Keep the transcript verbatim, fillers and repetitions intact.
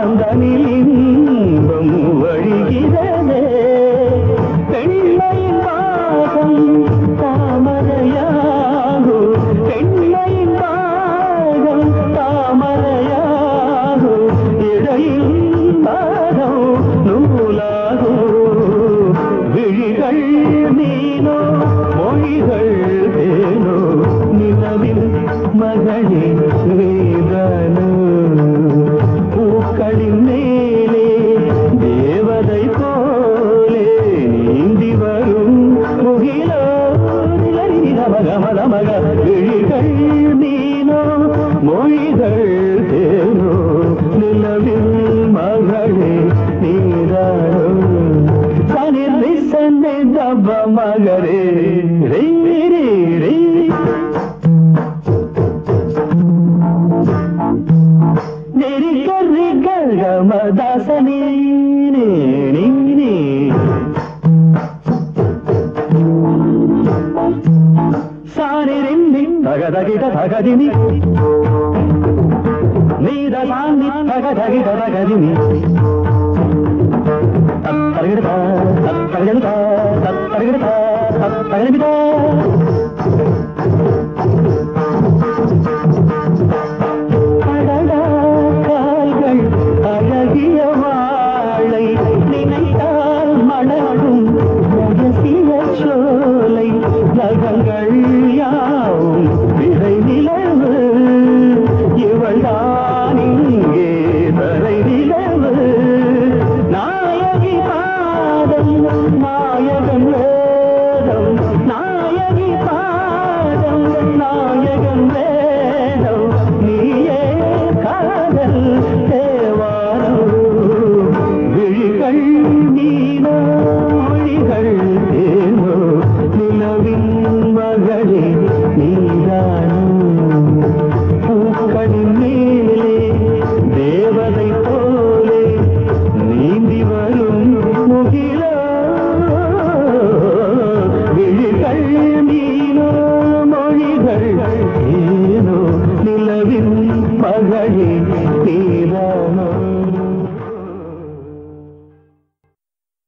ஆனந்தனில் இன்பம் வழிகிறதே பெண்மையின் பாகம் தாமரையாகு பெண்மையின் பாகம் தாமரையாகு இடையில் பாகம் நூலாகு விழிகள் நீனோ மொழிகள் தேனோ நிலவில் மகளே வேதனோ பூக்களின் மேலே தேவதை போலே நீந்தி வரும் முகிலோ மகமக விழிகள் நீனோ மொழிகள் தேனோ நிலவில் மகளே நீரானோ சனி சன்னி தப மகரே ரே ரே ரே மதாசனி சாரிரின் தகதகிட தகதினி நீத சாந்தி தகதகிட தகதினி தத்தரகிடதா தத்தரகிடதா தத்தரகிடதா தத்தரகிடதா அழகிய வாழை நினைத்தால் மணக்கும் ரகசிய சோலை நகங்கள் யாவும் விரை நிலவு இவள்தான் இங்கே தரை நிலவு நாயகி பாதம் நாயகன் வேதம் நாயகி பாதம் நாயகன் வேதம் நீயே காதல்